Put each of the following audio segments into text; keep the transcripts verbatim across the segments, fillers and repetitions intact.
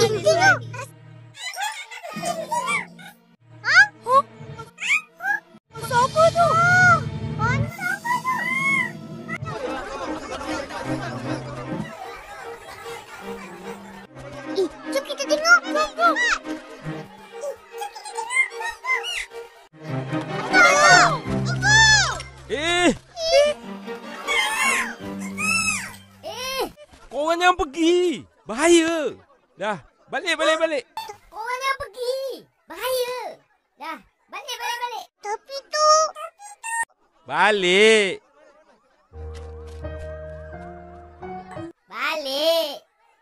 Tengok. Hah? Huh? Siapa tu? Mana siapa tu? Eh, jom kita tengok. Jom, jom. Eh! Eh! Korang jangan pergi. Bahaya. Dah, balik, balik, balik. Korang jangan pergi. Bahaya. Dah, balik, balik, balik. Tapi tu... Balik. Balik.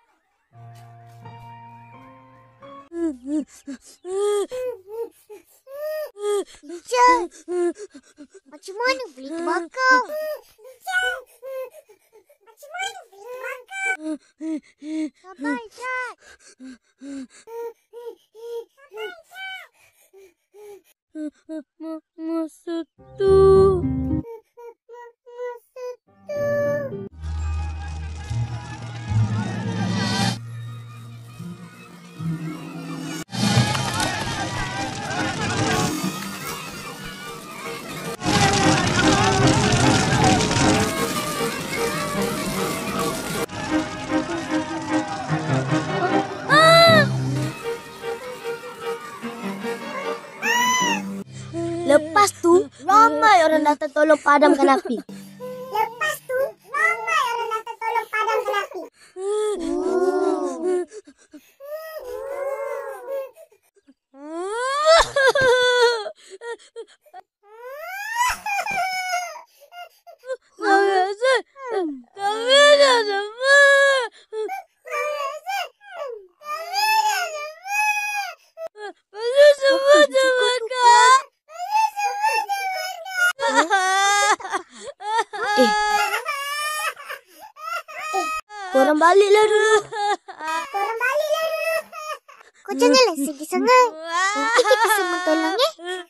Ijaz, macam mana boleh terbakar? Ijaz, macam mana boleh terbakar? Sabar, Ijaz. Sabar, Ijaz. Masa tu... Masa tu... Lepas tu, ramai orang datang tolong padamkan api. Lepas tu, ramai orang datang tolong padamkan api. Kami rasa, kami dah sempat. Pasal semua terbakar. Eh, korang baliklah dulu. Korang baliklah dulu. Kau janganlah sedih sangat. Nanti kita semua tolong, eh.